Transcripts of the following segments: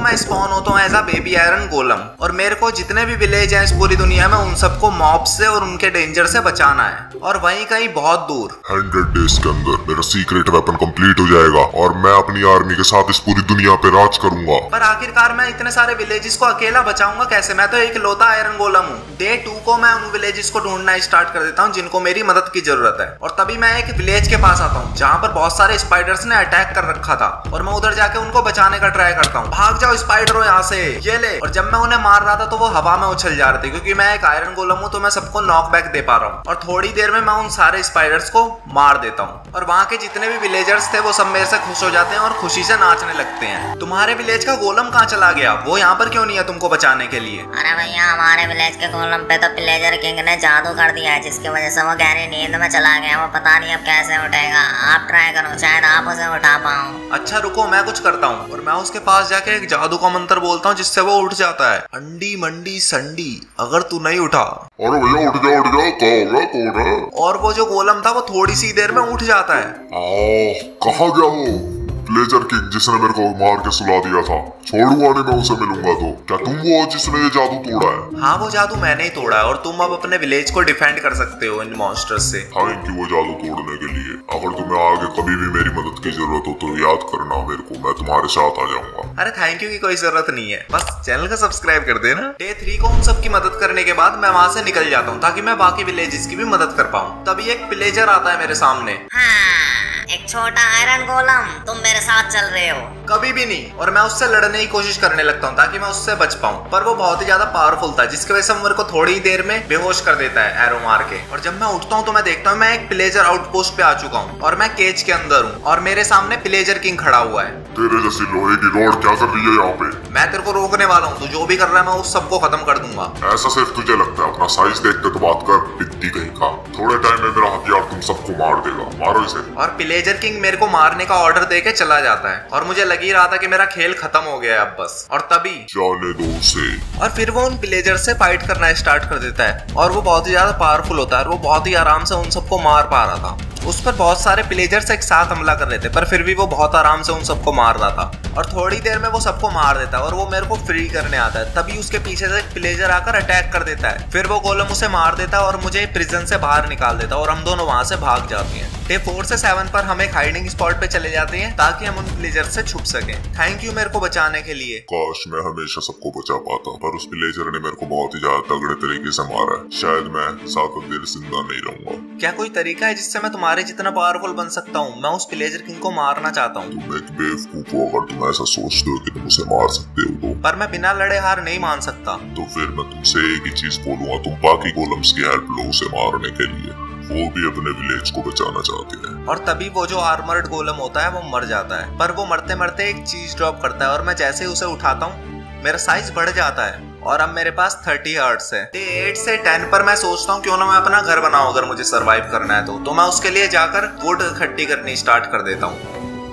मैं स्पॉन होता हूँ as a baby iron golem, और मेरे को जितने भी विलेज हैं इस पूरी दुनिया में उन सबको मॉब से और उनके डेंजर से बचाना है, और वहीं कहीं बहुत दूर 100 डेज के अंदर मेरा सीक्रेट वेपन कंप्लीट हो जाएगा और मैं अपनी आर्मी के साथ इस पूरी दुनिया पे राज करूंगा। पर आखिरकार मैं इतने सारे विलेजेस को अकेला बचाऊंगा कैसे? मैं तो एक लौता आयरन गोलम हूँ। डे 2 को मैं उन विलेजेस को ढूंढना स्टार्ट कर देता हूँ जिनको मेरी मदद की जरूरत है, और तभी मैं एक विलेज के पास आता हूँ जहाँ पर बहुत सारे स्पाइडर्स ने अटैक कर रखा था, और मैं उधर जाके उनको बचाने का ट्राई करता हूँ। भाग जाओ स्पाइडरो यहाँ से, ये ले। और जब मैं उन्हें मार रहा था तो वो हवा में उछल जा रहे थे, क्योंकि मैं एक आयरन गोलम हूँ तो मैं सबको नॉकबैक दे पा रहा हूँ, और थोड़ी देर में मैं उन सारे स्पाइडर्स को मार देता हूँ, और वहाँ के जितने भी विलेजर्स थे वो सब मेरे से खुश हो जाते हैं और खुशी से नाचने लगते हैं। तुम्हारे विलेज का गोलम कहाँ चला गया? वो यहाँ पर क्यों नहीं है तुमको बचाने के लिए? अरे भैया, हमारे विलेज के गोलम पे तो विलेजर किंग ने जादू कर दिया है, जिसकी वजह से वो गहरी नींद में चला गया। वो पता नहीं अब कैसे उठेगा। आप ट्राई करो, शायद आप उसे उठा पाओ। अच्छा रुको, मैं कुछ करता हूँ, और मैं उसके पास जाके एक जादू का मंत्र बोलता हूँ जिससे वो उठ जाता है। अंडी मंडी संडी, अगर तू नहीं उठा। अरे भैया उठ जाओ, कौन है? और वो जो गोलम था वो थोड़ी सी देर में उठ जाता है। कहाँ गया वो विलेजर किंग जिसने मेरे को मार के सुला दिया था? छोड़ूंगा नहीं मैं उसे मिलूंगा तो। क्या तुम वो जिसने ये जादू तोड़ा है? हाँ, वो जादू मैंने ही तोड़ा है, और तुम अब अपने विलेज को डिफेंड कर सकते हो इन मॉन्स्टर्स से। थैंक यू वो जादू तोड़ने के लिए। अगर तुम्हें आगे कभी भी मेरी मदद की जरूरत हो तो याद करना मेरे को, मैं तुम्हारे साथ आ जाऊंगा। अरे थैंक यू की कोई जरूरत नहीं है, बस चैनल को सब्सक्राइब कर देना। डे 3 को उन सबकी मदद करने के बाद मैं वहाँ से निकल जाता हूँ ताकि मैं बाकी विलेजेस की भी मदद कर पाऊँ। तभी एक विलेजर आता है मेरे सामने। एक छोटा आयरन गोलम, तुम मेरे साथ चल रहे हो? कभी भी नहीं। और मैं उससे लड़ने की कोशिश करने लगता हूँ ताकि मैं उससे बच पाऊँ, पर वो बहुत ही ज्यादा पावरफुल था, जिसकी वजह से मेरे को थोड़ी ही देर में बेहोश कर देता है एरो मार के। और जब मैं उठता हूँ तो मैं देखता हूँ मैं एक विलेजर आउटपोस्ट पे आ चुका हूँ, और मैं केज के अंदर हूँ, और मेरे सामने विलेजर किंग खड़ा हुआ है। तेरे जैसी लोहे की रॉड क्या कर रही है यहाँ पे? मैं तेरे को रोकने वाला हूँ, तू जो भी कर रहा है मैं उस सबको खत्म कर दूंगा। ऐसा सिर्फ तुझे लगता है? अपना साइज देख के तो बात कर, पिद्दी कहीं का। थोड़े टाइम में मेरा हथियार तुम सबको मार देगा, मारो इसे। और विलेजर किंग मेरे को मारने का ऑर्डर देके चला जाता है, और मुझे लग ही रहा था कि मेरा खेल खत्म हो गया है अब बस। और तभी जाने दो उसे। और फिर वो उन विलेजर से फाइट करना स्टार्ट कर देता है, और वो बहुत ही ज्यादा पावरफुल होता है, और वो बहुत ही आराम से उन सबको मार पा रहा था। उस पर बहुत सारे विलेजर्स एक साथ हमला कर रहे थे, पर फिर भी वो बहुत आराम से उन सबको मार रहा था, और थोड़ी देर में वो सबको मार देता है, और वो मेरे को फ्री करने आता है। तभी उसके पीछे से एक विलेजर आकर अटैक कर देता है। फिर वो गोलम उसे मार देता है और मुझे प्रिजन से बाहर निकाल देता है, और हम दोनों वहां से भाग जाते हैं। डे 4 से 7 पर हम एक हाइडिंग स्पॉट पे चले जाते हैं ताकि हम उन विलेजर से छुप सकें। थैंक यू मेरे को बचाने के लिए। काश मैं हमेशा सबको बचा पाता, पर उस विलेजर ने मेरे को बहुत ही ज्यादा तगड़े तरीके से मारा है। शायद मैं सात देर जिंदा नहीं रहूंगा। क्या कोई तरीका है जिससे मैं तुम्हारे जितना पावरफुल बन सकता हूँ? मैं उस विलेजर किंग को मारना चाहता हूँ। तुम एक बेवकूफ हो अगर तुम ऐसा सोचते हो कि तुम उसे मार सकते हो तो। पर मैं बिना लड़े हार नहीं मान सकता। तो फिर मैं तुमसे एक ही चीज बोलूंगा, तुम बाकी गोलम्स की हेल्प लो उसे मारने के लिए। वो भी अपने विलेज को बचाना चाहते हैं। और तभी वो जो आर्मर्ड गोलम होता है वो मर जाता है, पर वो मरते मरते एक चीज ड्रॉप करता है, और मैं जैसे ही उसे उठाता हूँ मेरा साइज बढ़ जाता है, और अब मेरे पास 30 हर्ट्स है। डे 8 से 10 पर मैं सोचता हूँ क्यों ना मैं अपना घर बनाऊं अगर मुझे सरवाइव करना है तो मैं उसके लिए जाकर वुड इकट्ठी करनी स्टार्ट कर देता हूँ,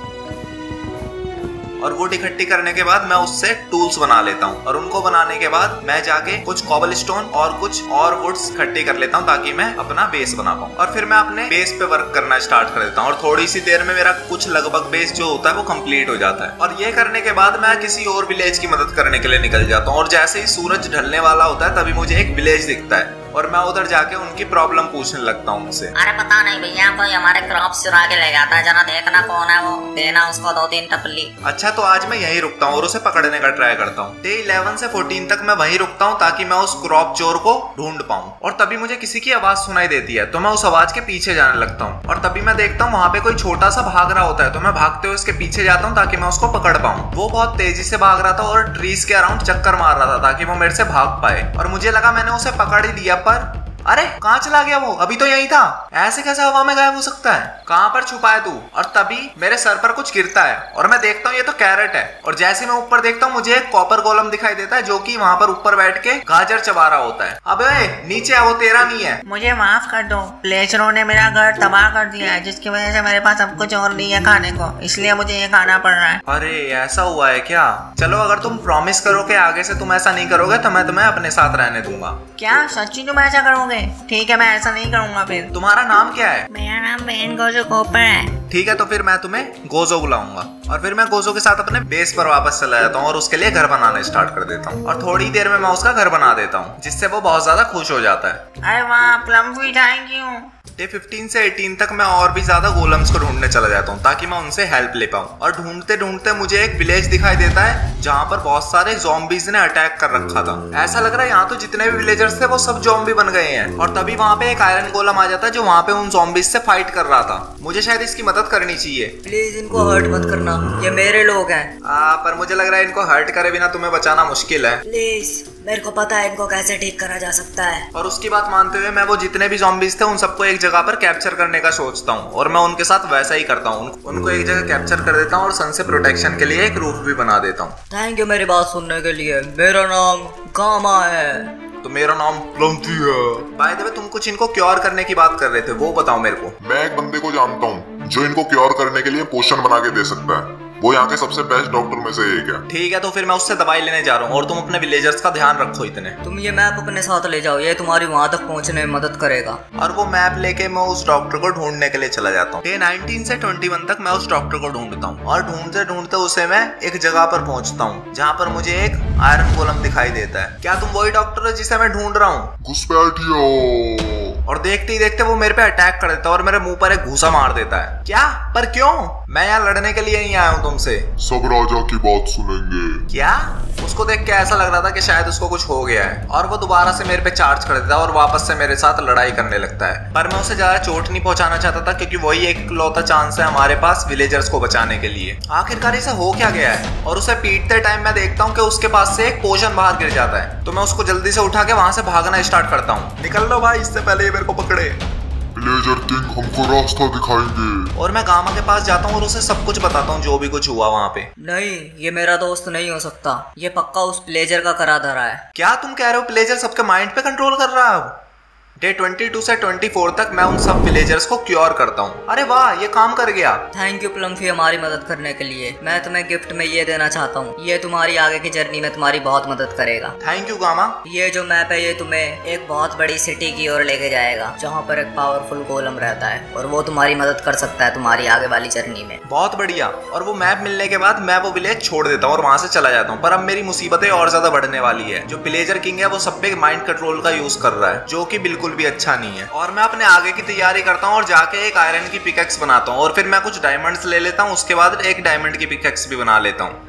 और वुड इकट्ठी करने के बाद मैं उससे टूल्स बना लेता हूँ, और उनको बनाने के बाद मैं जाके कुछ कॉबलस्टोन और कुछ और वुड्स इकट्ठी कर लेता हूँ ताकि मैं अपना बेस बना पाऊँ। और फिर मैं अपने बेस पे वर्क करना स्टार्ट कर देता हूँ, और थोड़ी सी देर में मेरा कुछ लगभग बेस जो होता है वो कंप्लीट हो जाता है। और ये करने के बाद मैं किसी और विलेज की मदद करने के लिए निकल जाता हूँ, और जैसे ही सूरज ढलने वाला होता है तभी मुझे एक विलेज दिखता है, और मैं उधर जाके उनकी प्रॉब्लम पूछने लगता हूँ उनसे। अरे पता नहीं भैया, कोई हमारे क्रॉप्स चुरा के ले जाता है, जरा देखना कौन है वो, देना उसको 2-3 टपली। अच्छा तो आज मैं यहीं रुकता हूँ और उसे पकड़ने का ट्राई करता हूँ। डे 11 से 14 तक मैं वहीं रुकता हूँ ताकि मैं उस क्रॉप चोर को ढूंढ पाऊँ। और तभी मुझे किसी की आवाज सुनाई देती है, तो मैं उस आवाज के पीछे जाने लगता हूँ, और तभी मैं देखता हूँ वहाँ पे कोई छोटा सा भाग रहा होता है, तो मैं भागते हुए उसके पीछे जाता हूँ ताकि मैं उसको पकड़ पाऊँ। वो बहुत तेजी से भाग रहा था और ट्रीज के अराउंड चक्कर मार रहा था ताकि वो मेरे से भाग पाए, और मुझे लगा मैंने उसे पकड़ ही लिया, पर अरे कहाँ चला गया वो? अभी तो यही था। ऐसे कैसे हवा में गायब हो सकता है? कहाँ पर छुपा है तू? और तभी मेरे सर पर कुछ गिरता है, और मैं देखता हूँ ये तो कैरेट है, और जैसे मैं ऊपर देखता हूँ मुझे एक कॉपर गोलम दिखाई देता है जो कि वहाँ पर ऊपर बैठ के गाजर चबा रहा होता है। अबे नीचे आ, वो तेरा नहीं है। मुझे माफ कर दो, विलेजरों ने मेरा घर तबाह कर दिया है, जिसकी वजह से मेरे पास सब कुछ और नहीं है खाने को, इसलिए मुझे ये खाना पड़ रहा है। अरे ऐसा हुआ है क्या? चलो अगर तुम प्रॉमिस करो कि आगे से तुम ऐसा नहीं करोगे तो मैं तुम्हें अपने साथ रहने दूंगा। क्या सच्ची तुम ऐसा करोगे? ठीक है, मैं ऐसा नहीं करूँगा फिर। तुम्हारा नाम क्या है? मेरा नाम बेन गोजो कोपर है। ठीक है, तो फिर मैं तुम्हें गोजो बुलाऊंगा। और फिर मैं गोजो के साथ अपने बेस पर वापस चला जाता हूँ और उसके लिए घर बनाना स्टार्ट कर देता हूँ। और थोड़ी देर में मैं उसका घर बना देता हूँ, जिससे वो बहुत ज्यादा खुश हो जाता है। अरे वाह प्लम्फी, थैंक यू। डे 15 से 18 तक मैं और भी ज्यादा गोलम्स को ढूंढने चला जाता हूँ ताकि मैं उनसे हेल्प ले पाऊँ। और ढूंढते ढूंढते मुझे एक विलेज दिखाई देता है जहाँ पर बहुत सारे ज़ॉम्बीज ने अटैक कर रखा था। ऐसा लग रहा है यहाँ तो जितने भी विलेजर्स थे वो सब ज़ॉम्बी बन गए हैं। और तभी वहाँ पे एक आयरन गोलम आ जाता है जो वहाँ पे उन ज़ॉम्बीज से फाइट कर रहा था। मुझे शायद इसकी मदद करनी चाहिए। प्लीज इनको हर्ट मत करना, ये मेरे लोग हैं। पर मुझे लग रहा है इनको हर्ट करे बिना तुम्हें बचाना मुश्किल है। प्लीज, मेरे को पता है इनको कैसे ठीक करा जा सकता है। और उसकी बात मानते हुए मैं वो जितने भी ज़ॉम्बीज थे उन सबको एक जगह पर कैप्चर करने का सोचता हूँ और मैं उनके साथ वैसा ही करता हूँ। उनको एक जगह कैप्चर कर देता हूँ और सन से प्रोटेक्शन के लिए एक रूफ भी बना देता हूँ। थैंक यू मेरी बात सुनने के लिए। मेरा नाम गामा है। तो मेरा नाम प्लम्फी है। बाय द वे तुम कुछ इनको क्योर करने की बात कर रहे थे, वो बताओ मेरे को। मैं एक बंदे को जानता हूँ जो इनको क्योर करने के लिए पोशन बना के दे सकता है। वो यहाँ के सबसे बेस्ट डॉक्टर में से एक है। ठीक है, तो फिर मैं उससे दवाई लेने जा रहा हूँ और तुम अपने विलेजर्स का ध्यान रखो इतने। तुम ये मैप अपने साथ ले जाओ, ये तुम्हारी वहां तक पहुंचने में मदद करेगा। और वो मैप लेके मैं उस डॉक्टर को ढूंढने के लिए चला जाता हूँ। डे 19 से 21 तक मैं उस डॉक्टर को ढूंढता हूँ और ढूंढते ढूंढते उसे मैं एक जगह पर पहुंचता हूँ जहाँ पर मुझे एक आयरन गोलम दिखाई देता है। क्या तुम वही डॉक्टर हो जिसे मैं ढूंढ रहा हूँ? घुसपैठिया। और देखते ही देखते वो मेरे पे अटैक कर देता है और मेरे मुंह पर एक घूसा मार देता है। क्या? पर क्यों? मैं यहाँ लड़ने के लिए नहीं आया हूँ तुमसे। सब राजा की बात सुनेंगे। क्या? उसको देख के ऐसा लग रहा था कि शायद उसको कुछ हो गया है और वो दोबारा से मेरे पे चार्ज कर देता है और वापस से मेरे साथ लड़ाई करने लगता है। पर मैं उसे ज्यादा चोट नहीं पहुंचाना चाहता था क्योंकि वही एक इकलौता चांस है हमारे पास विलेजर्स को बचाने के लिए। आखिरकार इसे हो क्या गया है? और उसे पीटते टाइम मैं देखता हूँ कि उसके पास से एक पोशन बाहर गिर जाता है। तो मैं उसको जल्दी से उठा के वहां से भागना स्टार्ट करता हूँ। निकल लो भाई, इससे पहले ये मेरे को पकड़े। विलेजर किंग हमको रास्ता दिखाएंगे। और मैं गामा के पास जाता हूँ और उसे सब कुछ बताता हूँ जो भी कुछ हुआ वहाँ पे। नहीं, ये मेरा दोस्त नहीं हो सकता। ये पक्का उस प्लेजर का करा धरा है। क्या तुम कह रहे हो प्लेजर सबके माइंड पे कंट्रोल कर रहा है अब? डे 22 से 24 तक मैं उन सब विलेजर्स को क्योर करता हूँ। अरे वाह, ये काम कर गया। थैंक यू प्लम्फी हमारी मदद करने के लिए। मैं तुम्हें गिफ्ट में ये देना चाहता हूँ, ये तुम्हारी आगे की जर्नी में तुम्हारी बहुत मदद करेगा। Thank you Gamma. ये जो मैप है ये तुम्हें एक बहुत बड़ी सिटी की ओर लेके जाएगा जहाँ पर एक पावरफुल गोलम रहता है और वो तुम्हारी मदद कर सकता है तुम्हारी आगे वाली जर्नी में। बहुत बढ़िया। और वो मैप मिलने के बाद मैं वो विलेज छोड़ देता हूँ और वहां से चला जाता हूँ। पर अब मेरी मुसीबतें और ज्यादा बढ़ने वाली है। जो प्लेजर किंग है वो सब पे माइंड कंट्रोल का यूज कर रहा है जो कि बिल्कुल भी अच्छा नहीं है। और मैं अपने आगे की तैयारी करता हूँ और जाके एक आयरन की पिकैक्स बनाता हूँ और फिर मैं कुछ डायमंड्स ले लेता हूँ। उसके बाद एक डायमंड की पिकैक्स भी बना लेता हूँ।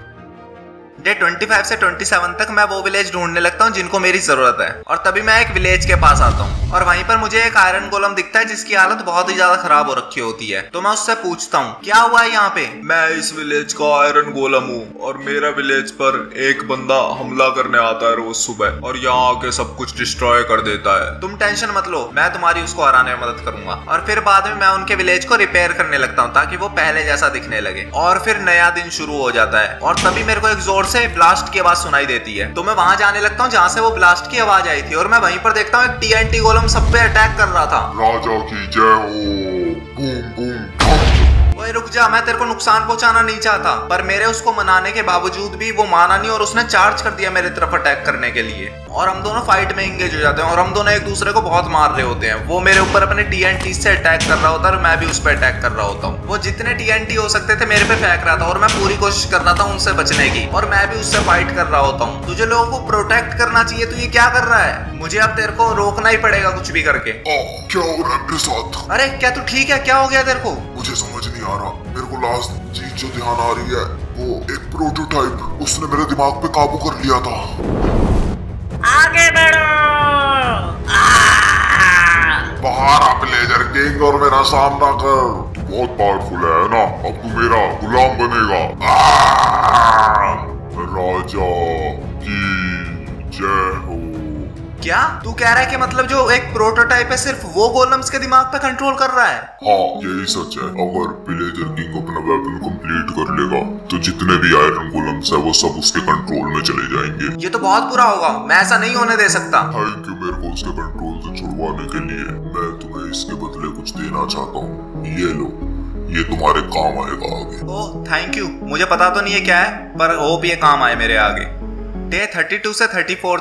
डे 25 से 27 तक मैं वो विलेज ढूंढने लगता हूँ जिनको मेरी जरूरत है। और तभी मैं एक विलेज के पास आता हूँ और वहीं पर मुझे एक आयरन गोलम दिखता है जिसकी हालत बहुत ही ज्यादा खराब हो रखी होती है। तो मैं उससे पूछता हूँ क्या हुआ है यहाँ पे? मैं इस विलेज का आयरन गोलम हूँ और मेरा विलेज पर एक बंदा हमला करने आता है रोज सुबह और यहाँ आके सब कुछ डिस्ट्रॉय कर देता है। तुम टेंशन मत लो, मैं तुम्हारी उसको हराने में मदद करूंगा। और फिर बाद में मैं उनके विलेज को रिपेयर करने लगता हूँ ताकि वो पहले जैसा दिखने लगे। और फिर नया दिन शुरू हो जाता है और तभी मेरे को एक जोर से ब्लास्ट की आवाज सुनाई देती है। तो मैं वहां जाने लगता हूँ जहाँ से वो ब्लास्ट की आवाज आई थी और मैं वहीं पर देखता हूँ एक TNT गोलम सब पे अटैक कर रहा था। राजा की जय हो। Boom boom. ओए रुक जा, मैं तेरे को नुकसान पहुंचाना नहीं चाहता। पर मेरे उसको मनाने के बावजूद भी वो माना नहीं और उसने चार्ज कर दिया मेरे तरफ अटैक करने के लिए। और हम दोनों फाइट में एंगेज हो जाते हैं और हम दोनों एक दूसरे को बहुत मार रहे होते हैं। वो मेरे ऊपर अपने TNT से अटैक कर रहा होता है और मैं भी उस पर अटैक कर रहा होता हूँ। वो जितने TNT हो सकते थे मेरे पे फेंक रहा था और मैं पूरी कोशिश कर रहा था उनसे बचने की और मैं भी उससे फाइट कर रहा होता हूँ। तुझे लोगों को प्रोटेक्ट करना चाहिए, तू ये क्या कर रहा है? मुझे अब तेरे को रोकना ही पड़ेगा कुछ भी करके। क्या हो रहा है मेरे साथ? अरे क्या तू ठीक है? क्या हो गया तेरे को? मुझे समझ नहीं आ रहा। मेरे को लास्ट चीज जो ध्यान आ रही है वो एक प्रोटोटाइप, उसने मेरे दिमाग पे काबू कर लिया था। आगे बढ़ो। बाहर आ प्लेजर किंग और मेरा सामना कर। तू बहुत पावरफुल है ना, अब तू मेरा गुलाम बनेगा। राजा की जय हो। क्या तू कह रहा है कि मतलब जो एक प्रोटोटाइप है सिर्फ वो गोलम्स के दिमाग पे कंट्रोल कर रहा है? हाँ यही सच है। अगर विलेजर किंग अपना वेपन कंप्लीट कर लेगा तो जितने भी आयरन गोलम्स है वो सब उसके कंट्रोल में चले जाएंगे। ये तो बहुत बुरा होगा, मैं ऐसा नहीं होने दे सकता। थैंक यू मेरे को उसके कंट्रोल से छुड़वाने के लिए। मैं तुम्हें इसके बदले कुछ देना चाहता हूँ, ये लो, ये तुम्हारे काम आएगा आगे। Oh thank you. मुझे पता तो नहीं है क्या है पर होप ये काम आए मेरे आगे। डे 32 से 34 तक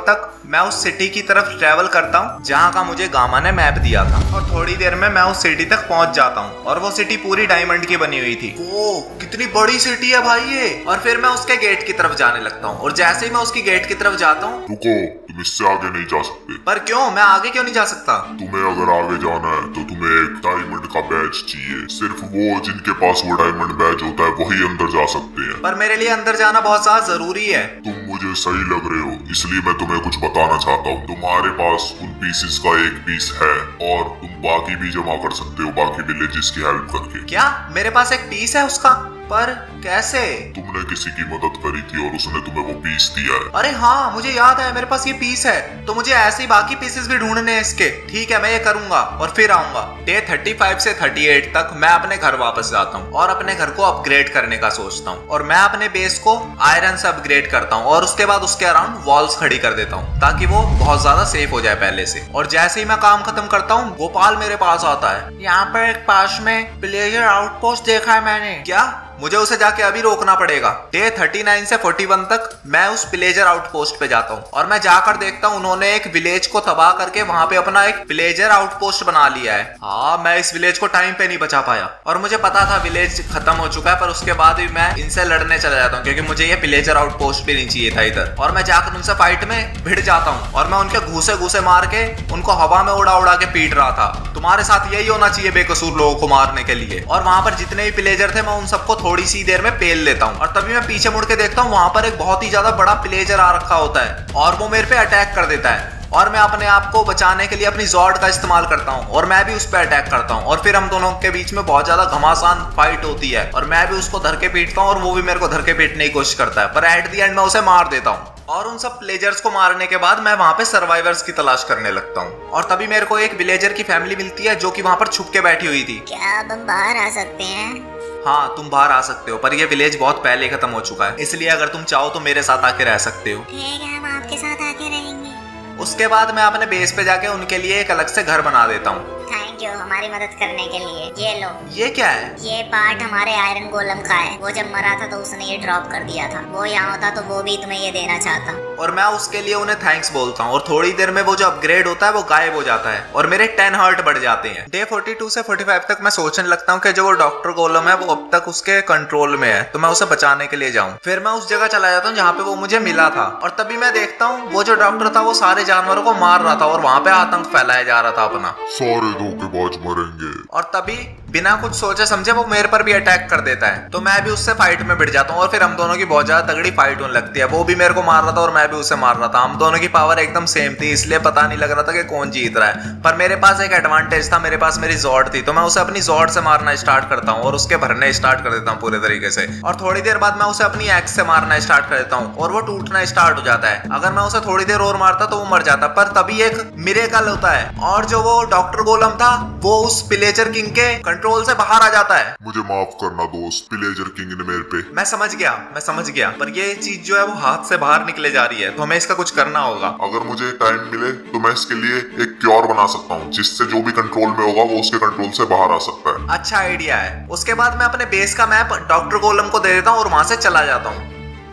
मैं उस सिटी की तरफ ट्रेवल करता हूँ जहाँ का मुझे गामा ने मैप दिया था, और थोड़ी देर में मैं उस सिटी तक पहुँच जाता हूँ। और वो सिटी पूरी डायमंड की बनी हुई थी। ओ कितनी बड़ी सिटी है भाई ये। और फिर मैं उसके गेट की तरफ जाने लगता हूँ, और जैसे ही मैं उसकी गेट की तरफ जाता हूँ। रुको, तुम इससे आगे नहीं जा सकते। पर क्यों? मैं आगे क्यों नहीं जा सकता? तुम्हें अगर आगे जाना है तो तुम्हें एक डायमंड का बैज चाहिए। सिर्फ वो जिनके पास वो डायमंड बैज होता है वही अंदर जा सकते हैं। पर मेरे लिए अंदर जाना बहुत ज्यादा जरूरी है। तुम मुझे सही लग रहे हो, इसलिए मैं तुम्हें कुछ बताना चाहता हूँ। तुम्हारे पास उन पीसेस का एक पीस है और तुम बाकी भी जमा कर सकते हो, बाकी विलेजेस की हेल्प करके। क्या मेरे पास एक पीस है उसका? पर कैसे? तुमने किसी की मदद करी थी और उसने तुम्हें वो पीस दिया है। अरे हाँ, मुझे याद है, मेरे पास ये पीस है। तो मुझे ऐसे ही बाकी पीसेस भी ढूंढने हैं इसके। ठीक है, मैं ये करूंगा और फिर आऊंगा। डे 35 से 38 तक मैं अपने घर वापस जाता हूँ और अपने घर को अपग्रेड करने का सोचता हूँ। और मैं अपने बेस को आयरन से अपग्रेड करता हूँ और उसके बाद उसके अराउंड वॉल्स खड़ी कर देता हूँ ताकि वो बहुत ज्यादा सेफ हो जाए पहले से। और जैसे ही मैं काम खत्म करता हूँ, गोपाल मेरे पास आता है। यहाँ पर एक पास में विलेजर आउटपोस्ट देखा है मैंने। क्या? मुझे उसे जाके अभी रोकना पड़ेगा। डे 39 से 41 तक मैं उस विलेजर आउटपोस्ट पे जाता हूँ और मैं जाकर देखता हूँ उन्होंने एक विलेज को तबाह करके वहां पे अपना एक विलेजर आउटपोस्ट बना लिया है। हाँ, मैं इस विलेज को टाइम पे नहीं बचा पाया और मुझे पता था विलेज खत्म हो चुका है, पर उसके बाद भी मैं इनसे लड़ने चला जाता हूँ क्योंकि मुझे ये विलेजर आउटपोस्ट भी नहीं चाहिए था इधर। और मैं जाकर उनसे फाइट में भिड़ जाता हूँ और मैं उनके घूसे घूसे मार के उनको हवा में उड़ा उड़ा के पीट रहा था। तुम्हारे साथ यही होना चाहिए बेकसूर लोगों को मारने के लिए। और वहां पर जितने भी विलेजर थे मैं उन सबको थोड़ी सी देर में पेल लेता हूँ। और तभी मैं पीछे मुड़ के देखता हूँ, वहां पर एक बहुत ही ज्यादा बड़ा विलेजर आ रखा होता है और वो मेरे पे अटैक कर देता है। और मैं अपने आप को बचाने के लिए अपनी जॉर्ड का इस्तेमाल करता हूँ और मैं भी उस पर अटैक करता हूँ। और फिर हम दोनों के बीच में बहुत ज्यादा घमासान फाइट होती है और मैं भी उसको धर के पीटता हूँ और वो भी मेरे को धर के पीटने की कोशिश करता है। पर एट द एंड मैं उसे मार देता हूँ। और उन सब विलेजर्स को मारने के बाद मैं वहां पे सर्वाइवर्स की तलाश करने लगता हूँ। और तभी मेरे को एक विलेजर की फैमिली मिलती है जो कि वहां पर छुप के बैठी हुई थी। क्या अब हम बाहर आ सकते हैं? हाँ, तुम बाहर आ सकते हो, पर ये विलेज बहुत पहले खत्म हो चुका है, इसलिए अगर तुम चाहो तो मेरे साथ आके रह सकते हो। ठीक है, हम आपके साथ आके रहेंगे। उसके बाद मैं अपने बेस पे जाके उनके लिए एक अलग से घर बना देता हूँ। थैंक यू हमारी मदद करने के लिए। ये लो। ये क्या है? ये पार्ट हमारे आयरन गोलम का है। वो जब मरा था तो उसने ये ड्रॉप कर दिया था। वो यहाँ होता तो वो भी तुम्हें ये देना चाहता। और मैं उसके लिए उन्हें थैंक्स बोलता हूँ और थोड़ी देर में वो जो अपग्रेड होता है वो गायब हो जाता है और मेरे 10 हार्ट बढ़ जाते हैं। डे 42 से 45 तक मैं सोचने लगता हूँ कि जो वो डॉक्टर गोलम है वो अब तक उसके कंट्रोल में है, तो मैं उसे बचाने के लिए जाऊँ। फिर मैं उस जगह चला जाता हूँ जहाँ पे वो मुझे मिला था और तभी मैं देखता हूँ वो जो डॉक्टर था वो सारे जानवरों को मार रहा था और वहाँ पे आतंक फैलाया जा रहा था अपना। सारे धोखेबाज मरेंगे। और तभी बिना कुछ सोचे समझे वो मेरे पर भी अटैक कर देता है, तो मैं भी उससे फाइट में भिड़ जाता हूँ और फिर हम दोनों की बहुत ज्यादा तगड़ी फाइट होने लगती है। वो भी मेरे को मार रहा था और मैं भी उसे मार रहा था। हम दोनों की पावर एकदम सेम थी, इसलिए पता नहीं लग रहा था कि कौन जीत रहा है। पर मेरे पास एक एडवांटेज था, मेरे पास मेरी जॉर्ड थी, तो मैं उसे अपनी जॉर्ड से मारना स्टार्ट करता हूँ और उसके भरने स्टार्ट कर देता हूँ पूरे तरीके से। और थोड़ी देर बाद मैं उसे अपनी एक्स से मारना स्टार्ट कर देता हूँ और वो टूटना स्टार्ट हो जाता है। अगर मैं उसे थोड़ी देर और मारता तो वो मर जाता, पर तभी एक मिरेकल होता है और जो वो डॉक्टर गोलम था वो उस विलेजर किंग के कंट्रोल से बाहर आ जाता है। मुझे माफ करना दोस्त, विलेजर किंग ने मेरे पे। मैं समझ गया, पर ये चीज जो है वो हाथ से बाहर निकले जा रही है, तो हमें इसका कुछ करना होगा। अगर मुझे टाइम मिले तो मैं इसके लिए एक क्योर बना सकता हूँ जिससे जो भी कंट्रोल में होगा वो उसके कंट्रोल से बाहर आ सकता है। अच्छा आइडिया है। उसके बाद मैं अपने बेस का मैप डॉक्टर गोलम को दे देता हूँ और वहां से चला जाता हूँ।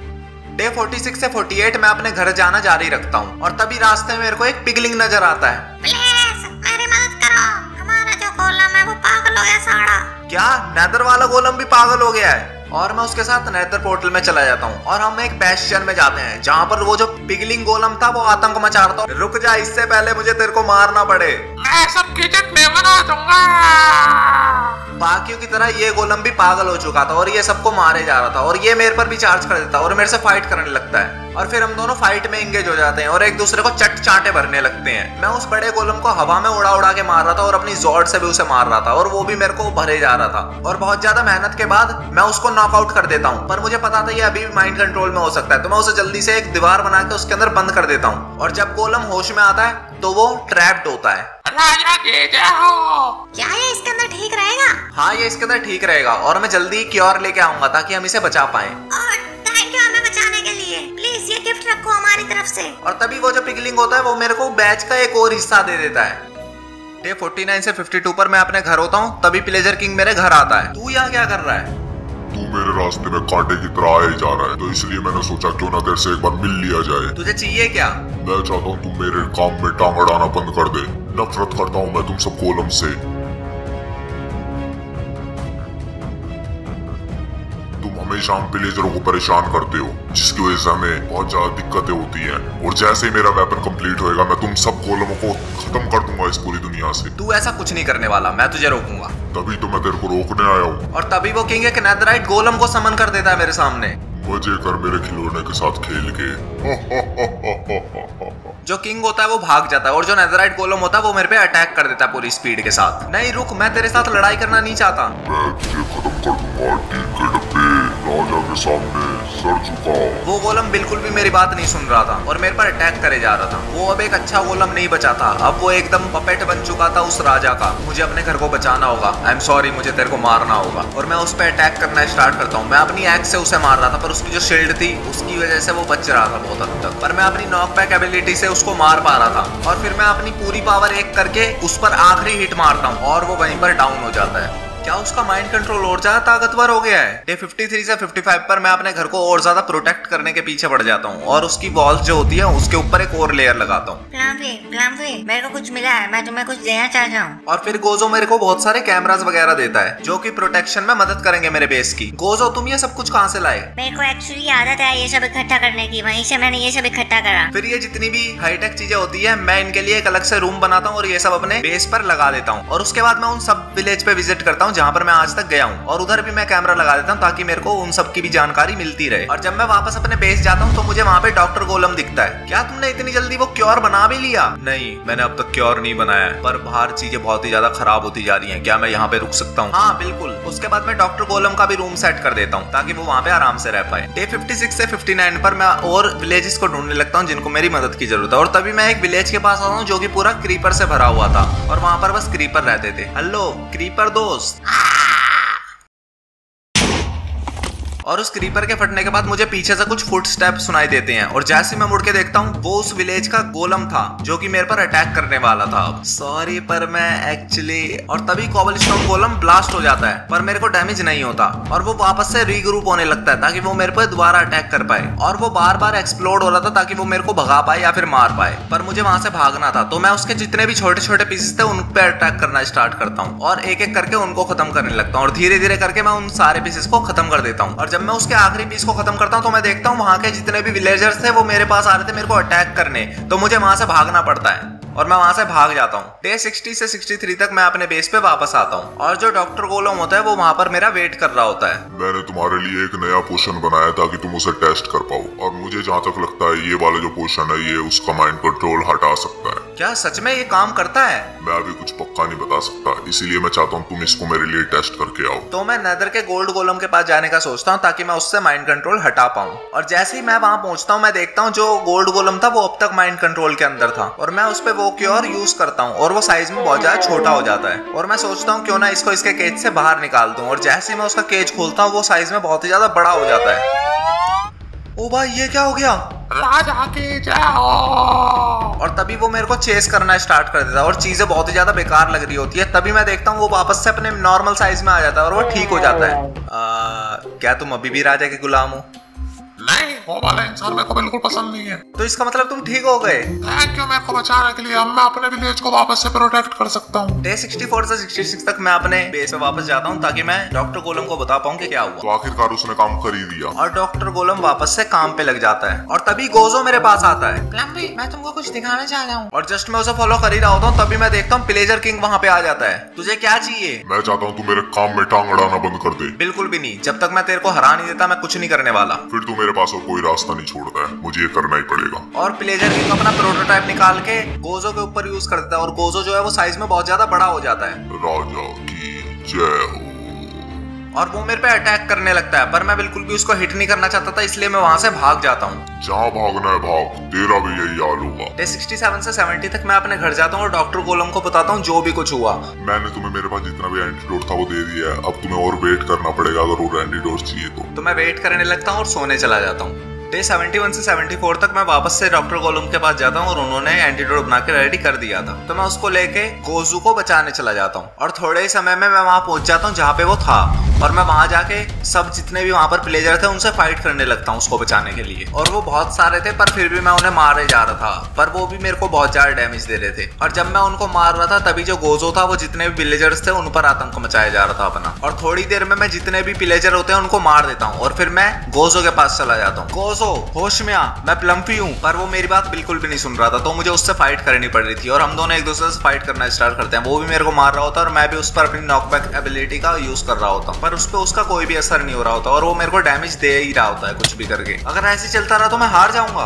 डे 46 से 48 मैं अपने घर जाना जारी रखता हूँ और तभी रास्ते में मेरे को एक पिगलिंग नजर आता है। प्लीज मेरी मदद करो, हमारा जो गोलम है वो पागल हो गया साड़ा। क्या नेदर वाला गोलम भी पागल हो गया है? और मैं उसके साथ नेदर पोर्टल में चला जाता हूँ और हम एक बेस्टियन में जाते हैं जहाँ पर वो जो पिगलिंग गोलम था वो आतंक मचा रहा था। रुक जा, इससे पहले मुझे तेरे को मारना पड़े। मैं सब खिचक में बना दूंगा। बाकियों की तरह ये गोलम भी पागल हो चुका था और ये सबको मारे जा रहा था और ये मेरे पर भी चार्ज कर देता और मेरे से फाइट करने लगता है। और फिर हम दोनों फाइट में एंगेज हो जाते हैं और एक दूसरे को चट चांटे भरने लगते हैं। मैं उस बड़े गोलम को हवा में उड़ा उड़ा के मार रहा था और अपनी जॉर्ड से भी उसे मार रहा था और वो भी मेरे को भरे जा रहा था। और बहुत ज्यादा मेहनत के बाद मैं उसको नॉकआउट कर देता हूँ, पर मुझे पता था ये अभी भी माइंड कंट्रोल में हो सकता है, तो मैं उसे जल्दी से एक दीवार बना के उसके अंदर बंद कर देता हूँ। और जब गोलम होश में आता है तो वो ट्रैप्ड होता है। राजा के जय हो। क्या ये इसके अंदर ठीक रहेगा? हाँ, ये इसके अंदर ठीक रहेगा और मैं जल्दी क्योर लेके आऊंगा ताकि हम इसे बचा पाए। और थैंक यू हमें बचाने के लिए। प्लीज ये गिफ्ट रखो हमारी तरफ से। और तभी वो जो पिगलिंग होता है वो मेरे को बैच का एक और हिस्सा दे देता है। डे 49 से 52 पर मैं अपने घर होता हूँ, तभी प्लेजर किंग मेरे घर आता है। तू यहाँ क्या कर रहा है? तू मेरे रास्ते में कांटे की तरह आए जा रहा है, तो इसलिए मैंने सोचा क्यों ना तेरे से एक बार मिल लिया जाए। तुझे चाहिए क्या? मैं चाहता हूँ तुम मेरे काम में टांग अड़ाना बंद कर दे। नफरत करता हूँ मैं तुम सब गोलम से। तुम हमेशा हम विलेजरों को परेशान करते हो, जिसकी वजह से हमें बहुत ज्यादा दिक्कतें होती हैं। और जैसे ही मेरा वेपन कंप्लीट होएगा, मैं तुम सब गोलमों को खत्म कर दूंगा इस पूरी दुनिया से। तू ऐसा कुछ नहीं करने वाला, मैं तुझे रोकूंगा। तभी तो मैं तेरे को रोकने आया हूँ। और तभी वो किंग एक नेदराइट गोलम को समन कर देता है मेरे सामने। मजे कर मेरे खिलौने के साथ खेल के। जो किंग होता है वो भाग जाता है और जो नेदराइट गोलम होता है वो मेरे पे अटैक कर देता है पूरी स्पीड के साथ। नहीं रुक, मैं तेरे साथ लड़ाई करना नहीं चाहता। मैं तुझे खत्म कर दूंगा टीम के डब्बे, राजा के सामने सर झुकाओ। वो गोलम बिल्कुल भी मेरी बात नहीं सुन रहा था और मेरे पर अटैक करे जा रहा था। वो अब एक अच्छा गोलम नहीं बचा था, अब वो एकदम पपेट बन चुका था उस राजा का। मुझे अपने घर को बचाना होगा। आई एम सॉरी, मुझे तेरे को मारना होगा। और मैं उस पर अटैक करना स्टार्ट करता हूँ। मैं अपनी एक्स से उसे मार रहा था, पर उसकी जो शील्ड थी उसकी वजह से वो बच रहा था बहुत हद तक। पर मैं अपनी नॉकबैक एबिलिटी से उसको मार पा रहा था और फिर मैं अपनी पूरी पावर एक करके उस पर आखिरी हिट मारता हूँ और वो वहीं पर डाउन हो जाता है। क्या उसका माइंड कंट्रोल और ज्यादा ताकतवर हो गया है? डे 53 से 55 पर मैं अपने घर को और ज्यादा प्रोटेक्ट करने के पीछे बढ़ जाता हूँ और उसकी वॉल्स जो होती है उसके ऊपर एक और लेयर लगाता हूँ। मेरे को कुछ मिला है, मैं तुम्हें कुछ देना चाहता हूँ। और फिर गोजो मेरे को बहुत सारे कैमरास वगैरह देता है जो कि प्रोटेक्शन में मदद करेंगे मेरे बेस की। गोजो तुम ये सब कुछ कहाँ से लाए? मेरे को एक्चुअली आदत है ये सब इकट्ठा करने की, वहीं से मैंने ये सब इकट्ठा करा। फिर ये जितनी भी हाईटेक चीजें होती है मैं इनके लिए एक अलग से रूम बनाता हूँ और ये सब अपने बेस पर लगा देता हूँ। और उसके बाद मैं उन सब विलेज पे विजिट करता हूँ जहाँ पर मैं आज तक गया हूँ और उधर भी मैं कैमरा लगा देता हूँ ताकि मेरे को उन सब की भी जानकारी मिलती रहे। और जब मैं वापस अपने बेस जाता हूँ तो मुझे वहाँ पे डॉक्टर गोलम दिखता है। क्या तुमने इतनी जल्दी वो क्योर बना भी लिया? नहीं, मैंने अब तक क्योर नहीं बनाया है, पर बाहर चीजें बहुत ही ज्यादा खराब होती जा रही हैं। क्या मैं यहाँ पे रुक सकता हूँ? हाँ बिल्कुल। उसके बाद मैं डॉक्टर गोलम का भी रूम सेट कर देता हूँ ताकि वो वहाँ पे आराम से रह पाए। डे 56 से 59 पर मैं और विलेजेस को ढूंढने लगता हूँ जिनको मेरी मदद की जरूरत है। और तभी मैं एक विलेज के पास आता हूँ जो कि पूरा क्रीपर से भरा हुआ था और वहाँ पर बस क्रीपर रहते थे। हेलो क्रीपर दोस्त। और उस क्रीपर के फटने के बाद मुझे पीछे से कुछ फुट स्टेप सुनाई देते हैं और जैसे मैं मुड़ के देखता हूँ वो उस विलेज का गोलम था जो कि मेरे पर अटैक करने वाला था। सॉरी पर मैं एक्चुअली। और तभी कॉबलस्टोन गोलम ब्लास्ट हो जाता है पर मेरे को डैमेज नहीं होता और वो वापस से रीग्रुप होने लगता है ताकि वो मेरे पर दोबारा अटैक कर पाए। और वो बार बार एक्सप्लोड हो रहा था ताकि वो मेरे को भगा पाए या फिर मार पाए, पर मुझे वहां से भागना था। तो मैं उसके जितने भी छोटे छोटे पीसेस थे उन पे अटैक करना स्टार्ट करता हूँ और एक एक करके उनको खत्म करने लगता हूँ और धीरे धीरे करके मैं उन सारे पीसेस को खत्म कर देता हूँ। और जब मैं उसके आखिरी पीस को खत्म करता हूँ तो मैं देखता हूँ वहां के जितने भी विलेजर्स थे वो मेरे पास आ रहे थे मेरे को अटैक करने, तो मुझे वहां से भागना पड़ता है और मैं वहां से भाग जाता हूँ। डे 60 से 63 तक मैं अपने बेस पे वापस आता हूँ और जो डॉक्टर गोलम होता है वो वहां पर मेरा वेट कर रहा होता है। मैंने तुम्हारे लिए एक नया पोशन बनाया ताकि तुम उसे टेस्ट कर पाओ और मुझे जहाँ तक लगता है ये वाला जो पोशन है ये उसका माइंड कंट्रोल हटा सकता है। क्या सच में ये काम करता है? मैं अभी कुछ पक्का नहीं बता सकता, इसीलिए मैं चाहता हूँ तुम इसको मेरे लिए टेस्ट करके आओ। तो मैं नेदर के गोल्ड गोलम के पास जाने का सोचता हूँ ताकि मैं उससे माइंड कंट्रोल हटा पाऊँ। और जैसे ही मैं वहां पहुंचता हूँ मैं देखता हूँ जो गोल्ड गोलम था वो अब तक माइंड कंट्रोल के अंदर था और मैं उस पर वो क्योर यूज करता हूँ और वो साइज में बहुत ज्यादा छोटा हो जाता है। और मैं सोचता हूँ क्यों ना इसको इसके केज से बाहर निकाल दूं और जैसे ही मैं उसका केज खोलता हूँ वो साइज में बहुत ही ज्यादा बड़ा हो जाता है। ओ भाई ये क्या हो गया? राजा की जय। और तभी वो मेरे को चेस करना स्टार्ट कर देता है और चीजें बहुत ही ज्यादा बेकार लग रही होती है। तभी मैं देखता हूँ वो वापस से अपने नॉर्मल साइज में आ जाता है और वो ठीक हो जाता है। क्या तुम अभी भी राजा के गुलाम हो? नहीं, वो वाला इंसान मेरे को बिल्कुल पसंद नहीं है। तो इसका मतलब तुम ठीक हो गए? क्यों मेरे को बचाने के लिए अब मैं अपने विलेज को वापस से प्रोटेक्ट कर सकता हूँ। डे 64 से 66 तक मैं अपने बेस पे वापस जाता हूँ ताकि मैं डॉक्टर गोलम को बता पाऊँ कि क्या हुआ। तो आखिरकार उसने काम कर ही दिया और डॉक्टर गोलम वापस से काम पे लग जाता है और तभी गोजो मेरे पास आता है। प्लम्बी, मैं तुमको कुछ दिखाना चाह रहा हूँ। और जस्ट मैं उसे फॉलो कर ही रहा होता हूँ तभी मैं देखता हूँ प्लेजर किंग वहाँ पे आ जाता है। तुझे क्या चाहिए? मैं चाहता हूँ तू मेरे काम में टांग अड़ाना बंद कर दे। बिल्कुल भी नहीं, जब तक मैं तेरे को हरा नहीं देता मैं कुछ नहीं करने वाला। फिर तू मेरे पास और कोई रास्ता नहीं छोड़ता है, मुझे ये करना ही पड़ेगा। और प्लेजर किंग अपना प्रोटोटाइप निकाल के गोजो के ऊपर यूज कर देता है और गोजो जो है वो साइज में बहुत ज्यादा बड़ा हो जाता है। राजा की जय हो। और वो मेरे पे अटैक करने लगता है पर मैं बिल्कुल भी उसको हिट नहीं करना चाहता था इसलिए मैं वहां से भाग जाता हूँ। जहाँ भागना है भाग, तेरा भी यही हाल होगा। डे 67 से 70 तक मैं अपने घर जाता हूँ और डॉक्टर गोलम को बताता हूँ जो भी कुछ हुआ। मैंने तुम्हें मेरे पास जितना भी एंटीडोट था वो दे दिया है, अब तुम्हें और वेट करना पड़ेगा अगर और एंटीडोट चाहिए तो। मैं वेट करने लगता हूँ और सोने चला जाता हूँ। डे 71 से 74 तक मैं वापस से डॉक्टर गोलम के पास जाता हूँ और उन्होंने एंटीडोट बना के रेडी कर दिया था। तो मैं उसको लेके गोजू को बचाने चला जाता हूँ और थोड़े ही समय में मैं वहां पहुंच जाता हूँ जहाँ पे वो था और मैं वहां जाके सब जितने भी वहां पर प्लेजर थे उनसे फाइट करने लगता हूँ उसको बचाने के लिए। और वो बहुत सारे थे पर फिर भी मैं उन्हें मारे जा रहा था, पर वो भी मेरे को बहुत ज्यादा डैमेज दे रहे थे। और जब मैं उनको मार रहा था तभी जो गोजो था वो जितने भी विलेजर्स थे उन पर आतंक मचाया जा रहा था अपना। और थोड़ी देर में मैं जितने भी विलेजर होते हैं उनको मार देता हूँ और फिर मैं गोजो के पास चला जाता हूँ। गोजो होश में आ, मैं प्लम्पी हूँ। पर वो मेरी बात बिल्कुल भी नहीं सुन रहा था, तो मुझे उससे फाइट करनी पड़ रही थी और हम दोनों एक दूसरे से फाइट करना स्टार्ट करते हैं। वो भी मेरे को मार रहा होता है और मैं भी उस पर अपनी नॉकबैक एबिलिटी का यूज कर रहा होता हूँ, पर उस पर उसका कोई भी असर नहीं हो रहा होता और वो मेरे को डैमेज दे ही रहा होता है कुछ भी करके। अगर ऐसे चलता रहा तो मैं हार जाऊंगा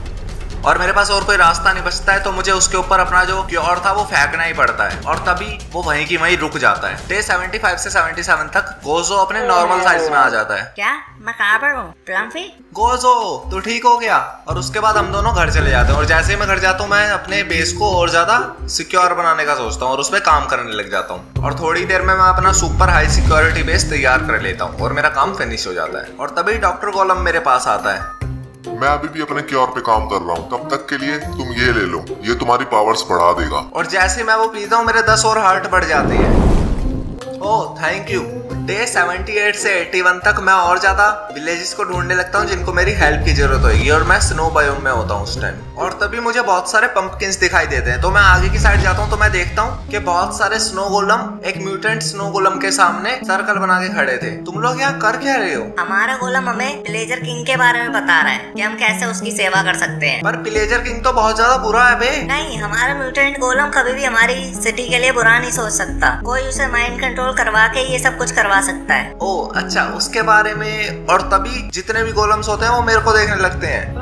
और मेरे पास और कोई रास्ता नहीं बचता है, तो मुझे उसके ऊपर अपना जो क्योर था वो फेंकना ही पड़ता है और तभी वो वहीं की वहीं रुक जाता है। डे 75 से 77 तक गोजो अपने नॉर्मल साइज में आ जाता है। क्या मैं कहाँ पर हूँ प्लम्पी? गोजो तू ठीक हो गया? और उसके बाद हम दोनों घर चले जाते हैं और जैसे ही मैं घर जाता हूँ मैं अपने बेस को और ज्यादा सिक्योर बनाने का सोचता हूँ और उस पर काम करने लग जाता हूँ और थोड़ी देर में मैं अपना सुपर हाई सिक्योरिटी बेस तैयार कर लेता हूँ और मेरा काम फिनिश हो जाता है। और तभी डॉक्टर गोलम मेरे पास आता है। मैं अभी भी अपने क्योर पे काम कर रहा हूँ, तब तक के लिए तुम ये ले लो, ये तुम्हारी पावर्स बढ़ा देगा। और जैसे मैं वो पीता हूँ मेरे 10 और हार्ट बढ़ जाते हैं। ओह थैंक यू। डे 78 से 81 तक मैं और ज्यादा विलेजेस को ढूंढने लगता हूँ जिनको मेरी हेल्प की जरूरत होगी और मैं स्नो बायोम में होता हूँ उस टाइम। और तभी मुझे बहुत सारे पंपकिंस दिखाई देते हैं, तो मैं आगे की साइड जाता हूँ तो मैं देखता हूँ कि बहुत सारे स्नो गोलम एक म्यूटेंट स्नो गोलम के सामने सर्कल बना के खड़े थे। तुम लोग यहाँ कर क्या रहे हो? हमारा गोलम हमें विलेजर किंग के बारे में बता रहा है कि हम कैसे उसकी सेवा कर सकते हैं। पर विलेजर किंग तो बहुत ज्यादा बुरा है बे। नहीं, हमारा म्यूटेंट गोलम कभी भी हमारी सिटी के लिए बुरा नहीं सोच सकता। कोई उसे माइंड कंट्रोल करवा के ये सब कुछ करवा सकता है। ओ अच्छा, उसके बारे में। और तभी जितने भी गोलम्स होते हैं वो मेरे को देखने लगते हैं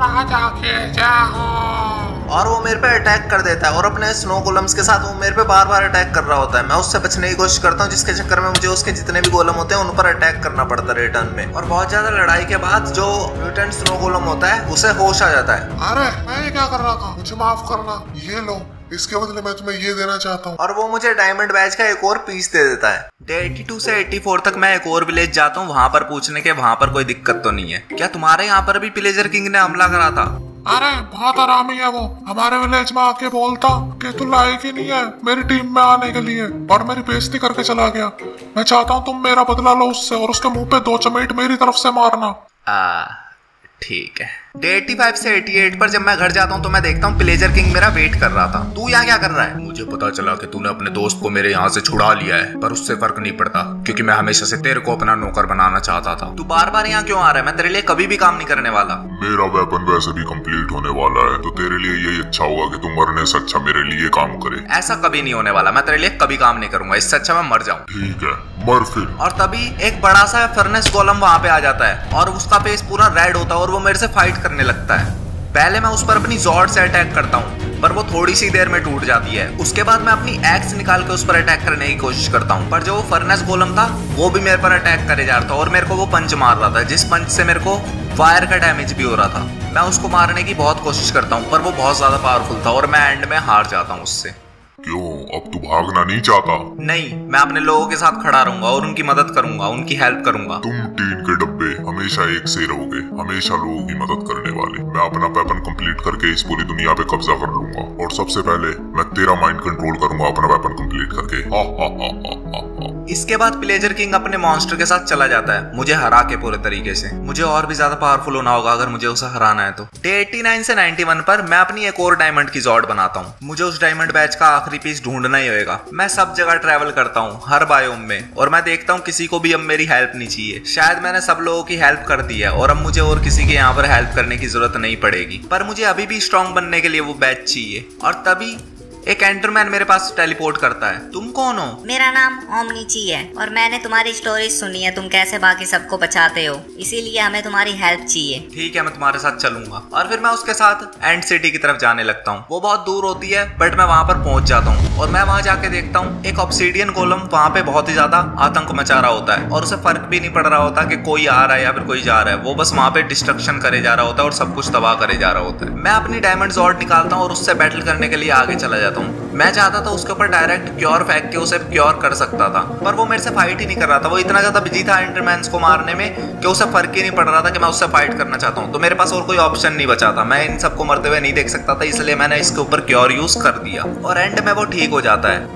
और वो मेरे पे अटैक कर देता है और अपने स्नो गोलम्स के साथ वो मेरे पे बार बार अटैक कर रहा होता है। मैं उससे बचने की कोशिश करता हूँ जिसके चक्कर में मुझे उसके जितने भी गोलम होते हैं उन पर अटैक करना पड़ता है रिटर्न में। और बहुत ज्यादा लड़ाई के बाद जो म्यूटेंट स्नो गोलम होता है उसे होश आ जाता है। अरे मैं ये क्या कर रहा था, मुझे माफ करना, ये लो, इसके बदले मैं तुम्हें ये देना चाहता हूँ। और वो मुझे डायमंड बैज का एक और पीस दे देता है। डे 82 से 84 तक मैं एक और विलेज जाता हूँ वहाँ पर पूछने के वहाँ पर कोई दिक्कत तो नहीं है। क्या तुम्हारे यहाँ पर भी विलेजर किंग ने हमला करा था? अरे बहुत आरामी है वो, हमारे विलेज में आके बोलता कि तू लायक ही नहीं है मेरी टीम में आने के लिए और मेरी बेइज्जती करके चला गया। मैं चाहता हूँ तुम मेरा बदला लो उससे और उसके मुंह पे 2 चमेट मेरी तरफ से मारना। ठीक है। डे 85 से 88 पर जब मैं घर जाता हूँ तो मैं देखता हूँ विलेजर किंग मेरा वेट कर रहा था। तू यहाँ क्या कर रहा है? मुझे पता चला कि तूने अपने दोस्त को मेरे यहाँ से छुड़ा लिया है, पर उससे फर्क नहीं पड़ता क्योंकि मैं हमेशा से तेरे को अपना नौकर बनाना चाहता था। तू बार बार यहाँ क्यों आ रहा है? मैं तेरे लिए कभी भी काम नहीं करने वाला। मेरा वेपन वैसे भी कंप्लीट होने वाला है, तो तेरे लिए यही अच्छा होगा कि तू मरने से अच्छा मेरे लिए काम करे। ऐसा कभी नहीं होने वाला, मैं तेरे लिए कभी काम नहीं करूंगा, इससे अच्छा मैं मर जाऊं। ठीक है, मर फिर। और तभी एक बड़ा सा फर्नेस गोलम वहां पे आ जाता है और उसका फेस पूरा रेड होता है और वो मेरे से फाइट करने लगता है। पहले मैं उस पर अपनी जॉर्ड से अटैक करता हूँ पर वो थोड़ी सी देर में टूट जाती है। उसके बाद मैं अपनी एक्स निकाल के उस पर अटैक करने की कोशिश करता हूँ, पर जो वो फर्नेस गोलम था वो भी मेरे पर अटैक करे जा रहा था और मेरे को वो पंच मार रहा था जिस पंच से मेरे को फायर का डैमेज भी हो रहा था। मैं उसको मारने की बहुत कोशिश करता हूँ पर वो बहुत ज्यादा पावरफुल था और मैं एंड में हार जाता हूँ उससे। क्यों, अब तू भागना नहीं चाहता? नहीं, मैं अपने लोगों के साथ खड़ा रहूंगा और उनकी मदद करूंगा, उनकी हेल्प करूंगा। तुम टीन के डब्बे हमेशा एक से रहोगे, हमेशा लोगों की मदद करने वाले। मैं अपना वेपन कंप्लीट करके इस पूरी दुनिया पे कब्जा कर लूंगा और सबसे पहले मैं तेरा माइंड कंट्रोल करूंगा अपना वेपन कंप्लीट करके। हा हा हा हा हा। इसके बाद विलेजर किंग अपने मॉन्स्टर के साथ चला जाता है मुझे हरा के पूरे तरीके से। मुझे और भी ज्यादा पावरफुल होना होगा अगर मुझे उसे हराना है तो। डे 89 से 91 पर मैं अपनी एक और डायमंड की जॉर्ड बनाता हूँ। मुझे उस डायमंड बैच का आखिरी पीस ढूंढना ही होगा। मैं सब जगह ट्रैवल करता हूँ, हर बायोम में, और मैं देखता हूँ किसी को भी अब मेरी हेल्प नहीं चाहिए। शायद मैंने सब लोगों की हेल्प कर दी है और अब मुझे और किसी के यहाँ पर हेल्प करने की जरूरत नहीं पड़ेगी, पर मुझे अभी भी स्ट्रांग बनने के लिए वो बैच चाहिए। और तभी एक एंडरमैन मेरे पास टेलीपोर्ट करता है। तुम कौन हो? मेरा नाम ओमनीची है और मैंने तुम्हारी स्टोरी सुनी है, तुम कैसे बाकी सबको बचाते हो, इसीलिए हमें तुम्हारी हेल्प चाहिए। ठीक है, मैं तुम्हारे साथ चलूंगा। और फिर मैं उसके साथ एंड सिटी की तरफ जाने लगता हूँ। वो बहुत दूर होती है बट मैं वहां पर पहुंच जाता हूँ और मैं वहां जाके देखता हूँ एक ऑब्सीडियन गोलम वहां पे बहुत ही ज्यादा आतंक मचा रहा होता है और उसे फर्क भी नहीं पड़ रहा होता कि कोई आ रहा है या फिर कोई जा रहा है। वो बस वहां पे डिस्ट्रक्शन करे जा रहा होता है और सब कुछ तबाह करे जा रहा होता है। मैं अपनी डायमंड जॉर्ड निकालता हूँ और उससे बैटल करने के लिए आगे चला जाता रहता हूँ। मैं चाहता था उसके ऊपर डायरेक्ट क्योर फेंक के उसे क्योर कर सकता था, पर वो मेरे से फाइट ही नहीं कर रहा था। वो इतना ज्यादा बिजी था एंडरमैन्स को मारने में कि उसे फर्क ही नहीं पड़ रहा था कि मैं उससे फाइट करना चाहता हूँ। तो मेरे पास और कोई ऑप्शन नहीं बचा था, मैं इन सबको मरते हुए नहीं देख सकता था, इसलिए मैंने इसके ऊपर क्योर यूज कर दिया और एंड में वो ठीक हो जाता है।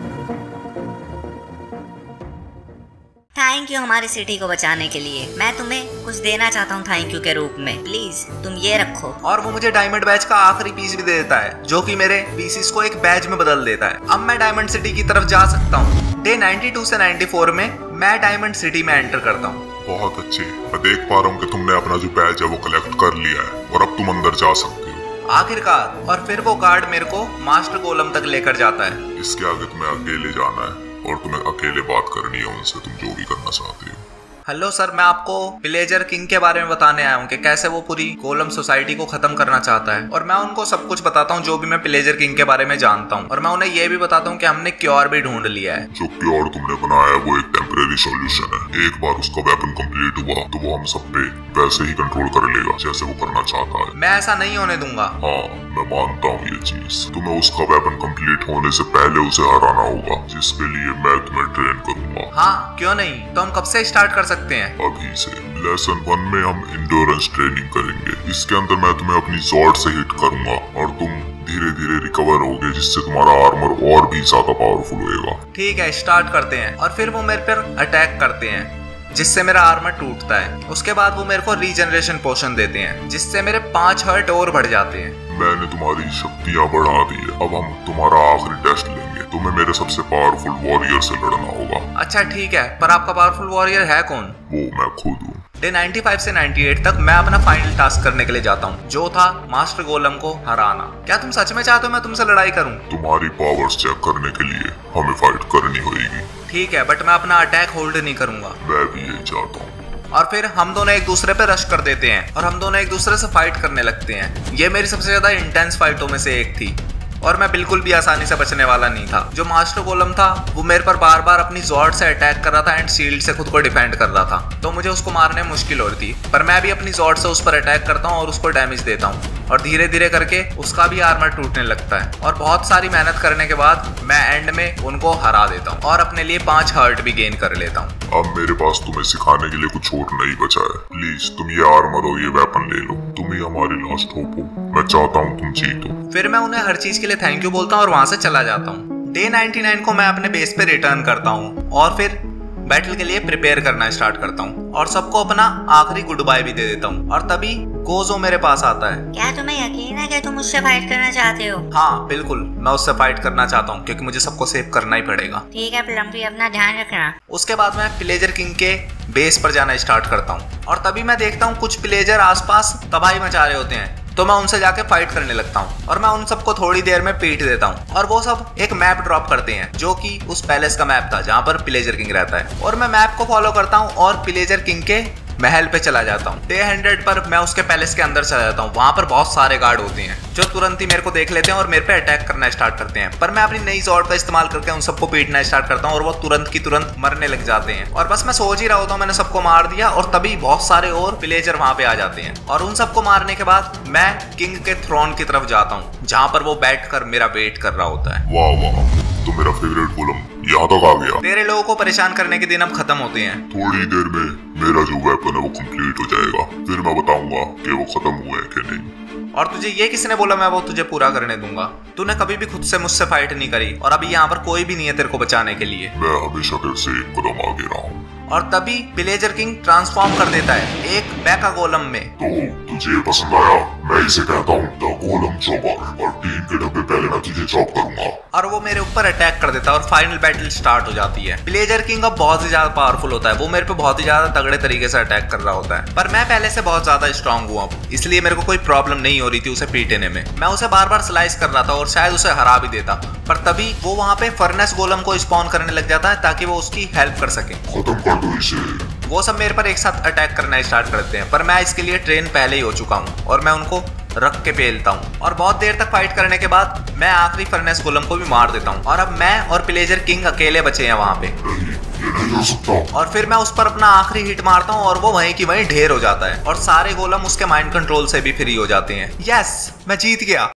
थैंक यू हमारी सिटी को बचाने के लिए। मैं तुम्हें कुछ देना चाहता हूँ थैंक यू के रूप में, प्लीज तुम ये रखो। और वो मुझे डायमंड बैज का आखिरी पीस भी दे देता है, जो कि मेरे पीसीस को एक बैज में बदल देता है। अब मैं डायमंड सिटी की तरफ जा सकता हूँ। डे 92 से 94 में मैं डायमंड सिटी में एंटर करता हूँ। बहुत अच्छे, मैं देख पा रहा हूँ कि तुमने अपना जो बैज है वो कलेक्ट कर लिया है और अब तुम अंदर जा सकते हो आखिरकार। और फिर वो गार्ड मेरे को मास्टर गोलम तक लेकर जाता है। इसके आगे तुम्हें अकेले जाना है और तुम्हें अकेले बात करनी है उनसे, तुम जो भी करना चाहते हो। हेलो सर, मैं आपको पिलेजर किंग के बारे में बताने आया हूँ कि कैसे वो पूरी गोलम सोसाइटी को खत्म करना चाहता है। और मैं उनको सब कुछ बताता हूँ जो भी मैं पिलेजर किंग के बारे में जानता हूँ। और मैं उन्हें ये भी बताता हूँ कि हमने क्योर भी ढूंढ लिया है। जो क्योर तुमने बनाया है वो एक टेम्परेरी सॉल्यूशन है। एक बार उसका वेपन कंप्लीट हुआ तो वो हम सब पे वैसे ही कंट्रोल कर लेगा जैसे वो करना चाहता है। मैं ऐसा नहीं होने दूंगा। हाँ, मैं मानता हूँ ये चीज। तुम्हें उसका वेपन कंप्लीट होने से पहले उसे हराना होगा, जिसके लिए मैं तुम्हें ट्रेन करूंगा। हाँ क्यों नहीं, तो हम कब से स्टार्ट कर सकते हैं? अभी से। लेसन 1 में हम इंड्योरेंस ट्रेनिंग करेंगे। इसके अंदर मैं तुम्हें अपनी जॉर्ड से हिट करूंगा और तुम धीरे धीरे रिकवर होगे, जिससे तुम्हारा आर्मर और भी ज्यादा पावरफुल होएगा। ठीक है, स्टार्ट करते हैं। और फिर वो मेरे पर अटैक करते हैं जिससे मेरा आर्मर टूटता है। उसके बाद वो मेरे को रीजनरेशन पोशन देते हैं जिससे मेरे 5 हर्ट और बढ़ जाते हैं। मैंने तुम्हारी शक्तियां बढ़ा दी है। अब हम तुम्हारा आखिरी टेस्ट लेंगे। तुम्हें मेरे सबसे पावरफुल वॉरियर से लड़ना होगा। अच्छा ठीक है, पर आपका पावरफुल वॉरियर है कौन? वो मैं खुद हूँ। डे 95 से 98 तक मैं अपना फाइनल टास्क करने के लिए जाता हूँ, जो था मास्टर गोलम को हराना। क्या तुम सच में चाहते हो मैं तुमसे लड़ाई करूँ? तुम्हारी पावर्स चेक करने के लिए हमें फाइट करनी होगी। ठीक है, बट मैं अपना अटैक होल्ड नहीं करूंगा। मैं भी यही चाहता हूँ। और फिर हम दोनों एक दूसरे पे रश कर देते हैं और हम दोनों एक दूसरे से फाइट करने लगते हैं। ये मेरी सबसे ज्यादा इंटेंस फाइटों में से एक थी और मैं बिल्कुल भी आसानी से बचने वाला नहीं था। जो मास्टर गोलम था वो मेरे पर बार बार अपनी जॉर्ड से अटैक कर रहा था एंड शील्ड से खुद को डिफेंड कर रहा था, तो मुझे उसको मारने में मुश्किल हो रही थी। पर मैं भी अपनी जॉर्ड से उस पर अटैक करता हूँ और उसको डैमेज देता हूँ और धीरे धीरे करके उसका भी आर्मर टूटने लगता है। और बहुत सारी मेहनत करने के बाद मैं एंड में उनको हरा देता हूँ और अपने लिए 5 हर्ट भी गेन कर लेता हूँ। अब मेरे पास तुम्हें सिखाने के लिए कुछ और नहीं बचा है। प्लीज तुम ये आर्मर और ये वेपन ले लो। तुम ही हमारी लास्ट होप हो। मैं चाहता हूँ तुम जीतो। फिर मैं उन्हें हर चीज के लिए थैंक यू बोलता हूँ और वहां से चला जाता हूँ। डे 99 को मैं अपने बेस पे रिटर्न करता हूँ और फिर बैटल के लिए प्रिपेयर करना स्टार्ट करता हूँ और सबको अपना आखिरी गुड बाय भी दे देता हूँ। और तभी गोजो मेरे पास आता है। क्या तुम्हें यकीन है कि तुम उससे फाइट करना चाहते हो? हाँ बिल्कुल, मैं उससे फाइट करना चाहता हूँ क्योंकि मुझे सबको सेव करना ही पड़ेगा। ठीक है प्लम्पी, अपना ध्यान रखना। उसके बाद मैं पिलेजर किंग के बेस पर जाना स्टार्ट करता हूँ और तभी मैं देखता हूँ कुछ पिलेजर आसपास तबाही मचा रहे होते हैं, तो मैं उनसे जाके फाइट करने लगता हूँ और मैं उन सबको थोड़ी देर में पीट देता हूँ। और वो सब एक मैप ड्रॉप करते हैं जो कि उस पैलेस का मैप था जहाँ पर पिलेजर किंग रहता है। और मैं मैप को फॉलो करता हूँ और पिलेजर किंग के महल पे चला जाता हूँ। डे 100 पर मैं उसके पैलेस के अंदर चला जाता हूँ। वहां पर बहुत सारे गार्ड होते हैं जो तुरंत ही मेरे को देख लेते हैं और मेरे पे अटैक करना स्टार्ट करते हैं। पर मैं अपनी नई जॉर्ड का इस्तेमाल करके उन सबको पीटना स्टार्ट करता हूँ और वो तुरंत की तुरंत मरने लग जाते हैं। और बस मैं सोच ही रहा होता हूँ मैंने सबको मार दिया और तभी बहुत सारे और विलेजर वहां पे आ जाते हैं। और उन सबको मारने के बाद मैं किंग के थ्रोन की तरफ जाता हूँ जहाँ पर वो बैठ कर मेरा वेट कर रहा होता है। वाह वाह, तो मेरा फेवरेट गोलम यहाँ तक आ गया। तेरे लोगों को परेशान करने के दिन अब खत्म होते हैं। थोड़ी देर में मेरा जो वेपन है वो कंप्लीट हो जाएगा, फिर मैं बताऊंगा कि वो खत्म हुआ है कि नहीं। और तुझे ये किसने बोला मैं वो तुझे पूरा करने दूंगा? तूने कभी भी खुद से मुझसे फाइट नहीं करी और अभी यहाँ पर कोई भी नहीं है तेरे को बचाने के लिए। मैं हमेशा तेरे से एक कदम आगे रहा हूँ। और तभी पिलेजर किंग ट्रांसफॉर्म कर देता है एक बैका गोलम में। तो तुझे पसंद आया? मैं इसे कहता हूँ द गोलम चॉपर और 3 के डब्बे पहले मैं तुझे चॉप करूंगा। और वो मेरे ऊपर अटैक कर देता है और फाइनल बैटल स्टार्ट हो जाती है। पिलेजर किंग अब बहुत ही ज्यादा पावरफुल होता है। वो मेरे पे बहुत ही ज्यादा तगड़े तरीके से अटैक कर रहा होता है। पर मैं पहले से बहुत ज्यादा स्ट्रांग हुआ हूँ, इसलिए मेरे को कोई प्रॉब्लम नहीं हो रही थी उसे पीटने में। मैं उसे बार बार स्लाइस कर रहा था और शायद उसे हरा भी देता। पर तभी वो वहाँ पे फर्नेस गोलम को स्पॉन करने लग जाता है ताकि वो उसकी हेल्प कर सके। खत्म कर दो इसे। वो सब मेरे पर एक साथ अटैक करना स्टार्ट करते हैं, पर मैं इसके लिए ट्रेन पहले ही हो चुका हूँ और मैं उनको रख के पेलता हूँ। और बहुत देर तक फाइट करने के बाद मैं आखिरी फर्नेस गोलम को भी मार देता हूँ और अब मैं और पिलेजर किंग अकेले बचे हैं वहाँ पे। नहीं हो सकता। और फिर मैं उस पर अपना आखिरी हिट मारता हूँ और वो वहीं की वहीं ढेर हो जाता है और सारे गोलम उसके माइंड कंट्रोल से भी फ्री हो जाते हैं। यस, मैं जीत गया।